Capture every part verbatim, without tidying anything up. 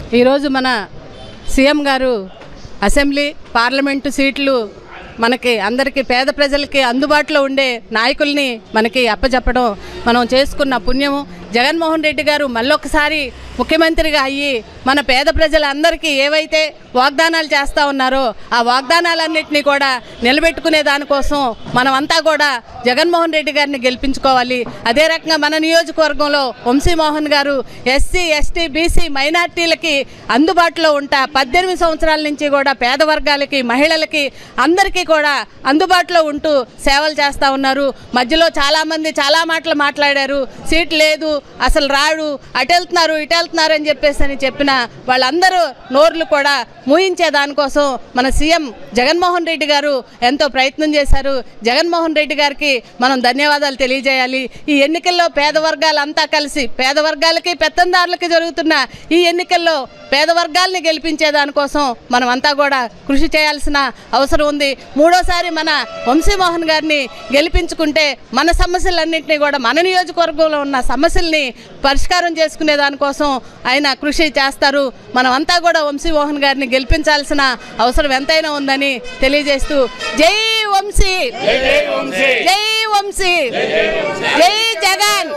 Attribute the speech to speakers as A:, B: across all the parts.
A: ఈరోజు మన సీఎం గారు అసెంబ్లీ పార్లమెంటు సీట్లు మనకి అందరికీ పేద ప్రజలకి అందుబాటులో ఉండే నాయకుల్ని మనకి అప్పచెప్పడం మనం చేసుకున్న పుణ్యము. జగన్మోహన్ రెడ్డి గారు మళ్ళొకసారి ముఖ్యమంత్రిగా అయ్యి మన పేద ప్రజలందరికీ ఏవైతే వాగ్దానాలు చేస్తూ ఉన్నారో ఆ వాగ్దానాలన్నింటినీ కూడా నిలబెట్టుకునే దానికోసం మనమంతా కూడా జగన్మోహన్ రెడ్డి గారిని గెలిపించుకోవాలి. అదే రకంగా మన నియోజకవర్గంలో వంశీమోహన్ గారు ఎస్సీ ఎస్టీ బీసీ మైనార్టీలకి అందుబాటులో ఉంటా పద్దెనిమిది సంవత్సరాల నుంచి కూడా పేద వర్గాలకి మహిళలకి అందరికీ కూడా అందుబాటులో ఉంటూ సేవలు చేస్తూ ఉన్నారు. మధ్యలో చాలామంది చాలా మాటలు మాట్లాడారు, సీట్ లేదు, అసలు రాడు, అటు వెళ్తున్నారు ఇటు వెళ్తున్నారు అని చెప్పేసి అని చెప్పిన వాళ్ళందరూ నోర్లు కూడా మూయించే దానికోసం మన సీఎం జగన్మోహన్ రెడ్డి గారు ఎంతో ప్రయత్నం చేశారు. జగన్మోహన్ రెడ్డి గారికి మనం ధన్యవాదాలు తెలియజేయాలి. ఈ ఎన్నికల్లో పేద వర్గాలంతా కలిసి పేద వర్గాలకి పెత్తందారులకి జరుగుతున్న ఈ ఎన్నికల్లో పేద వర్గాల్ని గెలిపించే దానికోసం మనం అంతా కూడా కృషి చేయాల్సిన అవసరం ఉంది. మూడోసారి మన వంశీమోహన్ గారిని గెలిపించుకుంటే మన సమస్యలన్నింటినీ కూడా మన నియోజకవర్గంలో ఉన్న సమస్యల్ని పరిష్కారం చేసుకునే దానికోసం ఆయన కృషి చేస్తారు. మనం అంతా కూడా వంశీమోహన్ గారిని గెలిపించాల్సిన అవసరం ఎంతైనా ఉందని తెలియజేస్తూ జై వంశీ, జై వంశీ, జై జగన్.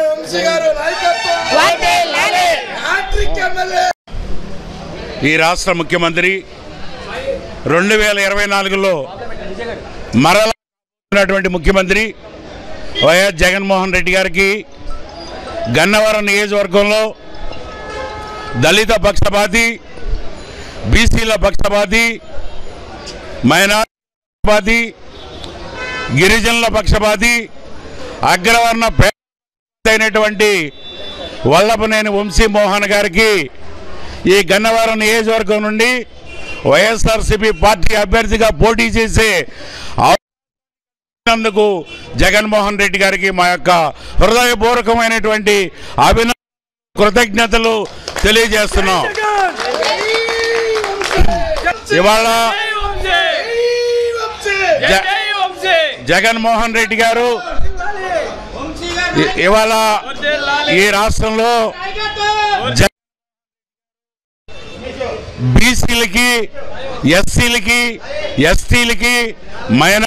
B: ఈ రాష్ట్ర ముఖ్యమంత్రి రెండు వేల ఇరవై నాలుగులో మరలటువంటి ముఖ్యమంత్రి వైఎస్ జగన్మోహన్ రెడ్డి గారికి గన్నవరం నియోజకవర్గంలో దళిత పక్షపాతి, బీసీల పక్షపాతి, మైనారిటీ పక్షపాతి, గిరిజనుల పక్షపాతి, అగ్రవర్ణ అయినటువంటి వల్లభనేని వంశీమోహన్ గారికి ఈ గన్నవరం నియోజకవర్గం నుండి వైఎస్ఆర్సీపీ పార్టీ అభ్యర్థిగా పోటీ చేసే అందుకు జగన్మోహన్ రెడ్డి గారికి మా యొక్క హృదయపూర్వకమైనటువంటి అభినందన కృతజ్ఞతలు తెలియజేస్తున్నాం. ఇవాళ జగన్మోహన్ రెడ్డి గారు ఇవాళ ఈ రాష్ట్రంలో బీసీలకి, ఎస్సీలకి, ఎస్టీలకి, మైనారిటీ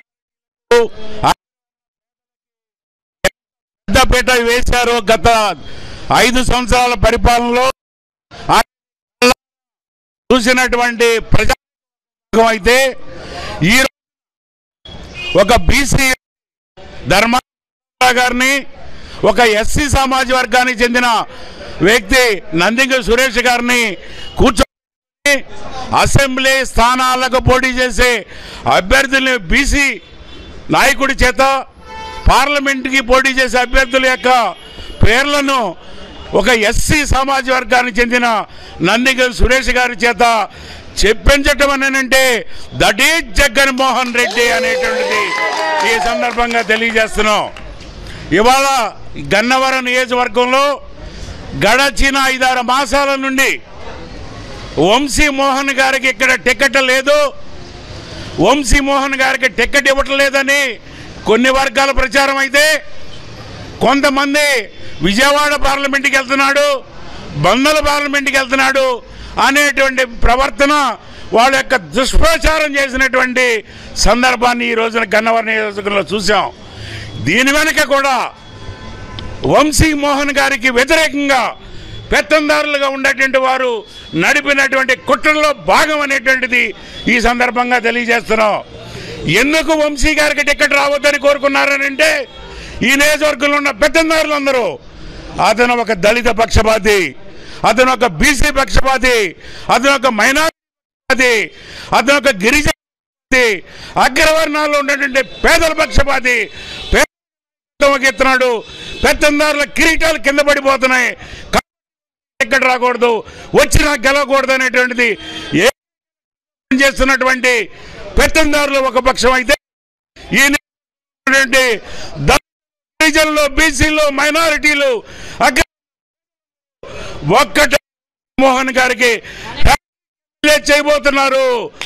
B: పెద్దపీట వేశారు. గత ఐదు సంవత్సరాల పరిపాలనలో చూసినటువంటి ప్రజా అయితే ఈ ఒక బీసీ ధర్మ గారిని, ఒక ఎస్సీ సామాజిక వర్గానికి చెందిన వ్యక్తి నందిగం సురేష్ గారిని కూర్చో అసెంబ్లీ స్థానాలకు పోటీ చేసే అభ్యర్థుల్ని బీసీ నాయకుడి చేత, పార్లమెంటుకి పోటీ చేసే అభ్యర్థుల యొక్క పేర్లను ఒక ఎస్సీ సామాజిక వర్గానికి చెందిన నందిగం సురేష్ గారి చేత చెప్పించటం అనేనంటే దట్ ఈజ్ జగన్మోహన్ రెడ్డి అనేటువంటిది ఈ సందర్భంగా తెలియజేస్తున్నాం. ఇవాళ గన్నవరం నియోజకవర్గంలో గడచిన ఐదారు మాసాల నుండి వంశీమోహన్ గారికి ఇక్కడ టికెట్ లేదు, వంశీమోహన్ గారికి టికెట్ ఇవ్వటం లేదని కొన్ని వర్గాల ప్రచారం అయితే, కొంతమంది విజయవాడ పార్లమెంట్కి వెళ్తున్నాడు, బందల పార్లమెంట్కి వెళ్తున్నాడు అనేటువంటి ప్రవర్తన వాళ్ళ యొక్క దుష్ప్రచారం చేసినటువంటి సందర్భాన్ని ఈ రోజున గన్నవరం నియోజకవర్గంలో చూసాం. దీని వెనక కూడా వంశీమోహన్ గారికి వ్యతిరేకంగా పెత్తందారులుగా ఉండేటువంటి వారు నడిపినటువంటి కుట్రలో భాగం అనేటువంటిది ఈ సందర్భంగా తెలియజేస్తున్నాం. ఎందుకు వంశీ గారికి టికెట్ రావద్దని కోరుకున్నారనంటే ఈ నియోజకవర్గంలో ఉన్న పెత్తందారులందరూ అతను ఒక దళిత పక్షపాతి, అతను ఒక బీసీ పక్షపాతి, అతను ఒక మైనారిటీ, అతను ఒక గిరిజన అగ్రవర్ణాల్లో ఉన్నటువంటి పేదల పక్షపాతి, ఎత్తున్నాడు. పెత్తందారుల కిరీటాలు కింద పడిపోతున్నాయి, టికెట్ రాకూడదు, వచ్చినా గెలవకూడదు అనేటువంటిది ఏ చేస్తున్నటువంటి పెత్తందారులు ఒక పక్షం అయితే, ఈ గిరిజనులు, బీసీలు, మైనారిటీలు ఒక్కటి మోహన్ గారికి చేయబోతున్నారు.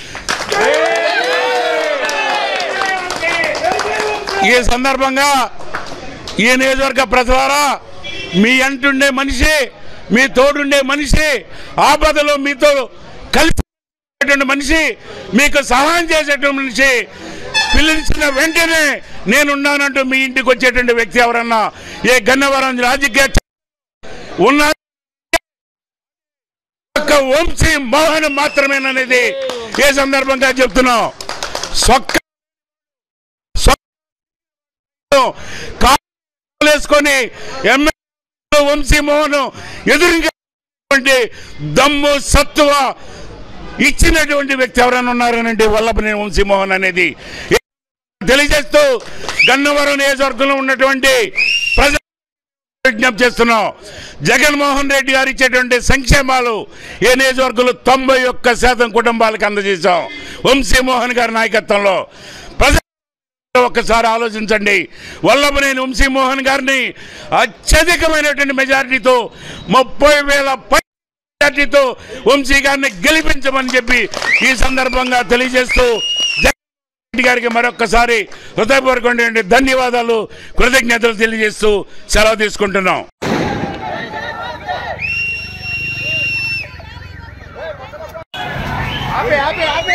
B: ఈ సందర్భంగా ఈ నియోజకవర్గ ప్రజలారా, మీ అంటుండే మనిషి మీ తోడుండే మనిషి, ఆపదలో మీతో కలిసి మనిషి, మీకు సహాయం చేసేటువంటి మనిషి, పిలిచిన వెంటనే నేనున్నానంటూ మీ ఇంటికి వచ్చేటువంటి వ్యక్తి ఎవరన్నా ఏ గన్నవరం రాజకీయ ఉన్న వంశీ మోహన్ మాత్రమేననేది ఏ సందర్భంగా చెప్తున్నాం. సొక్క వేసుకొని ఎమ్మెల్యే వంశీ మోహన్ ఎదురించేటువంటి దమ్ము సత్తువ ఇచ్చినటువంటి వ్యక్తి ఎవరైనా ఉన్నారనంటే వల్లభనేని వంశీమోహన్ అనేది తెలియజేస్తూ గన్నవరం నియోజకవర్గంలో ఉన్నటువంటి ప్రజలు విజ్ఞప్తి చేస్తున్నాం. జగన్మోహన్ రెడ్డి గారు ఇచ్చేటువంటి సంక్షేమాలు ఏ నియోజకవర్గంలో తొంభై ఒక్క శాతం కుటుంబాలకు అందజేశాం వంశీమోహన్ గారి నాయకత్వంలో. ప్రజలు ఒక్కసారి ఆలోచించండి. వల్లభనేని వంశీమోహన్ గారిని అత్యధికమైనటువంటి మెజారిటీతో ముప్పై వేల మెజారిటీతో వంశీ గారిని గెలిపించమని చెప్పి ఈ సందర్భంగా తెలియజేస్తూ జగన్ గారికి మరొక్కసారి హృదయపూర్వకమైన ధన్యవాదాలు, కృతజ్ఞతలు తెలియజేస్తూ సెలవు తీసుకుంటున్నాం.
C: ఆపే ఆపే ఆపే